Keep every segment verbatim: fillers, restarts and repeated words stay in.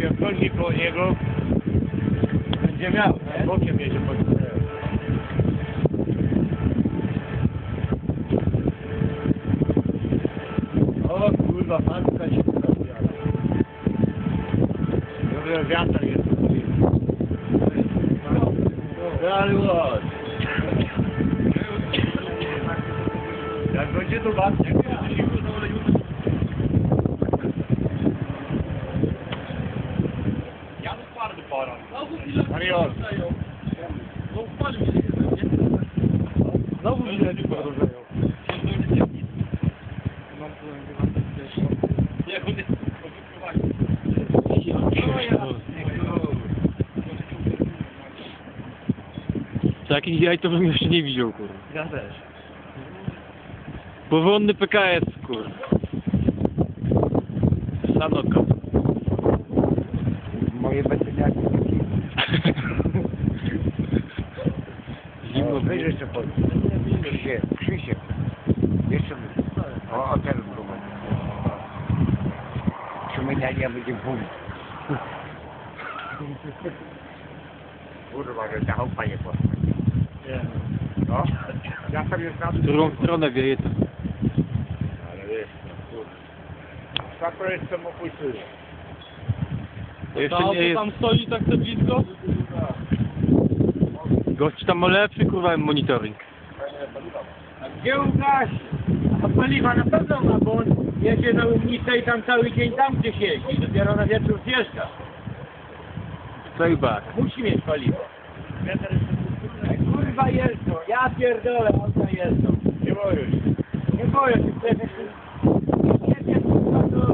jak chodzi koło niego, Będzie miał, nie? bokiem jedzie po tym. O kurwa, matka się zrobiła. Dobrze, wiatr jest. Galwas. Jak będzie to bardzo, jak będzie się udało jutro. Ja bym twardy porał. Mariol. No wpalił się, nie? Znowu mi się podróżują. Mam Jak on jest Takich jaj to bym jeszcze nie widział, kurwa. Ja też. Powolny P K S, kurwa. Sanoka. Moje beceniaki. Zimno. Weź jeszcze po. Krzysiek, Krzysiek. Jeszcze o, o ten problem. Przemieniania będzie bum. Kurwa, że ta chałupa nie poszła. No, ja sobie znam. W którą stronę wieje to? Ale wiesz, no kurwa. Tak to jest samobójcy. To jeszcze nie jest... tam stoi tak to blisko? Gość tam ma lepszy, kurwa, monitoring. A gdzie Łukasz? A paliwa na pewno ma, bo on jedzie na Łomnicę i tam cały dzień tam gdzie siedzi. Dopiero na wieczór zjeżdża. Playback. Musi mieć paliwo. Kurwa jeżdżą, ja pierdolę, auta jeżdżą. Nie boję się. Nie boję się, przecież jedzie kurwa to...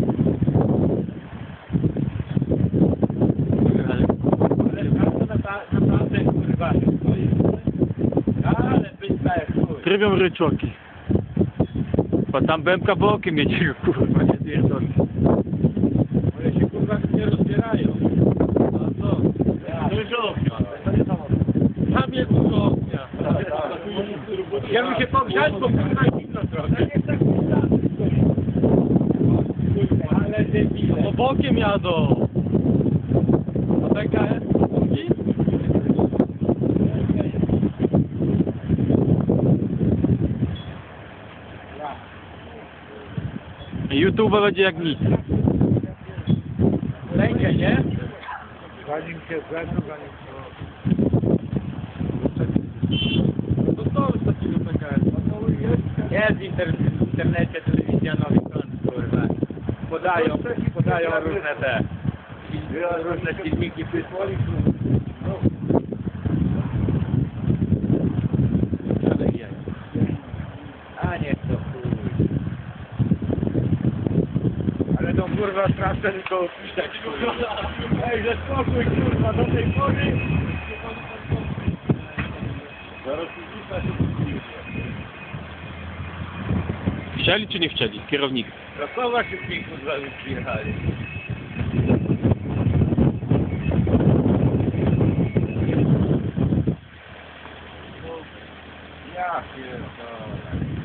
Ale... Ale bardzo na- naprawdę kurwa stoi. Ale pyska jak chuj. Trybią ryczoki. Bo tam bębka bokiem jedzie, kurwa, nie pierdolę. One się kurwa nie rozbierają. A co? Dużo ognia. Tam jest dużo ognia. Ja bym się pogrzać, bo kurwa zimno trochę. Ale debile. No bokiem jadą. A P K S? YouTube będzie jak nic. Będzie, nie? Zanim się zeszł, zanim się... To co z takiego P K S? Jest w inter w internecie telewizja Nowy Kąt, kurwa. Podają, podają różne te, różne filmiki, wszystko. Ale jaj. A nie to chuj. Ale to kurwa straszne tylko opisać, kurwa. Ej, że spokój, kurwa, do tej pory. Zaraz Chcieli czy nie chcieli? Kierownik. Krakowa się pięknie z wami przyjechali. Ja pierdolę.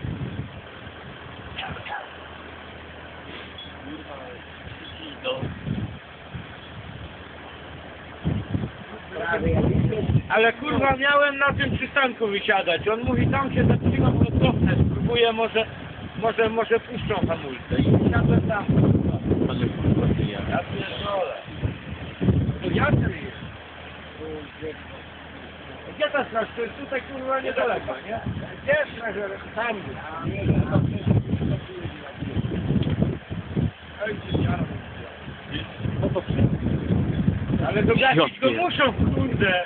Ale kurwa miałem na tym przystanku wysiadać. On mówi tam się zatrzymam, to cofnę, spróbuję może, może, może puszczą hamulce. I wysiadłem tam. Ale kurwa nie ja. Ja pierdolę. To ja kryję. Gdzie ta straż? To jest tutaj kurwa niedaleko, nie? Gdzie straż? Tam. No to Ale do gasić go muszą, kurde.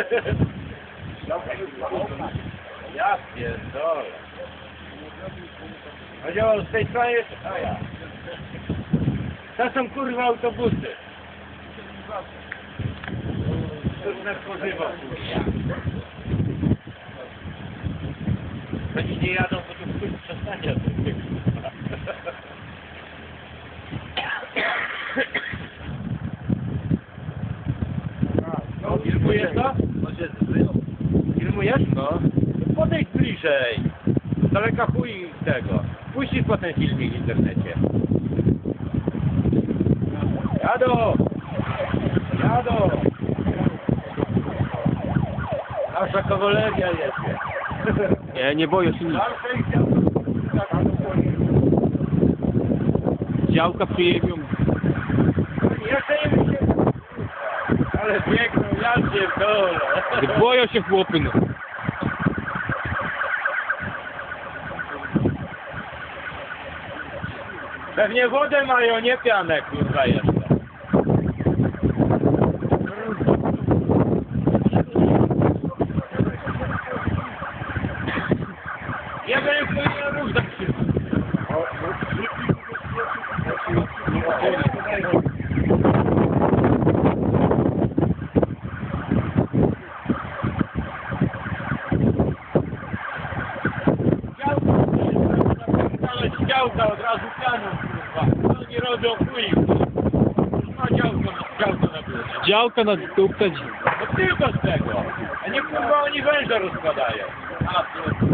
Ja pierdolę. Chodziło z tej strony jest... A ja. To są kurwa autobusy. Trudne tworzywo, kurwa. Oni nie jadą, bo tu ktoś przestanie. Filmujesz to? Filmujesz? No. Podejdź bliżej. Z daleka chuj tego. Puścisz potem filmik w internecie. Jado! Rado! Nasza kawalerja jest. Nie, nie boję się nic. Zawsze ich chciał. Działka przyjebią. Jeszcze nie wiem się. Ale piękną, ja pierdolę. Boją się chłopy, no. Pewnie wodę mają, nie pianę, kurwa jeszcze. Ja bym powinien róż tak się... Działka od razu pianą, kurwa. Oni robią chuj. No działko, działko na górze. Działka na dupę. No tylko z tego. A nie kurwa oni węże rozkładają. A, to...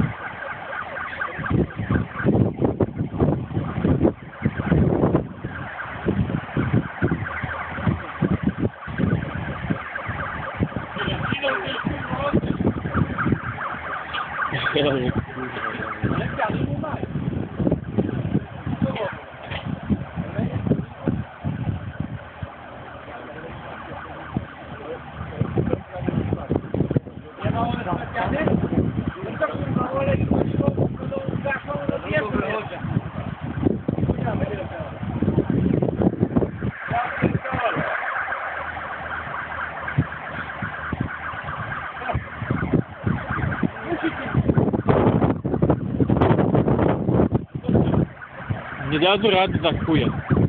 Nie dadzą rady za chuja.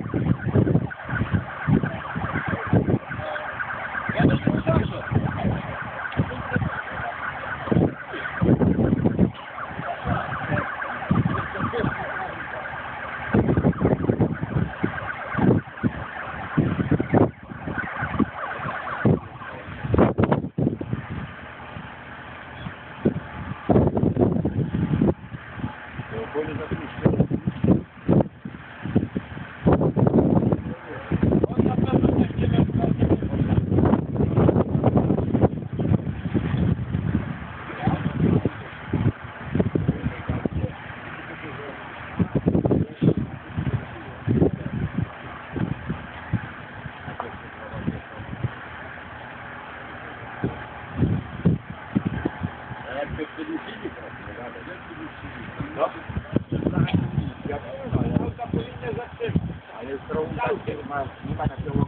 No. Ale z nie ma, nie ma takiego